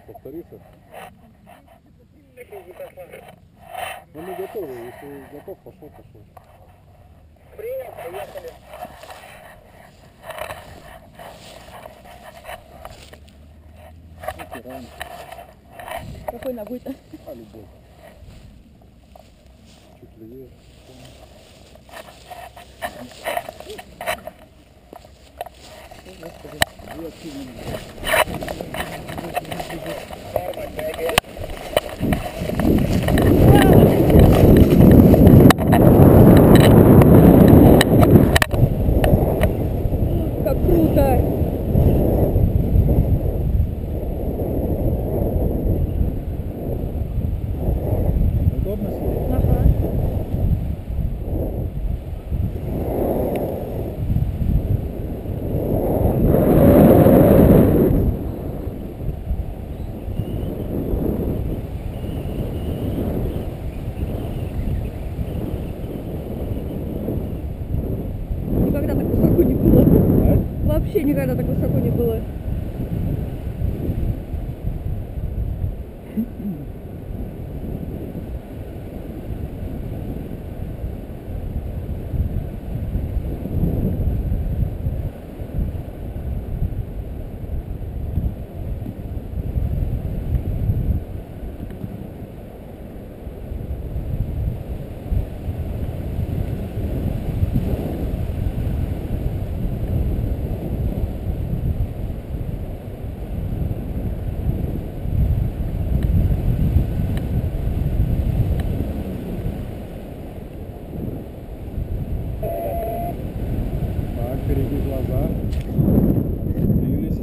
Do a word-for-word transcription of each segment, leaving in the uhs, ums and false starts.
повторится. Ну мы готовы, если готов, пошел, пошел. Принял, поехали. Натираем. Какой ногой-то? А, любой. Чуть левее. Господи, вы активны. Как круто! Удобно себе? Ага. Никогда так высоко не было. А? Вообще никогда так высоко не было. Так, впереди глаза. Отцепились.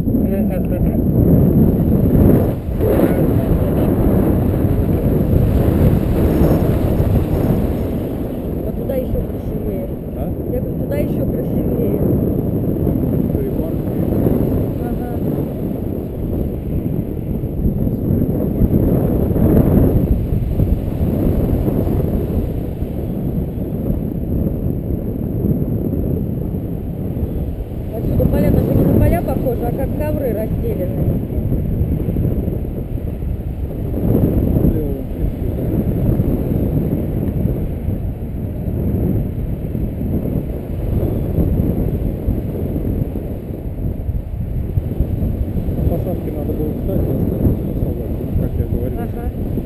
А туда еще красивее. А? Я говорю, туда еще красивее. Прибор. Ага. Отсюда поля даже не на поля похожи, а как ковры расстеленные. На посадке надо было встать и остановиться, как я говорил. Ага.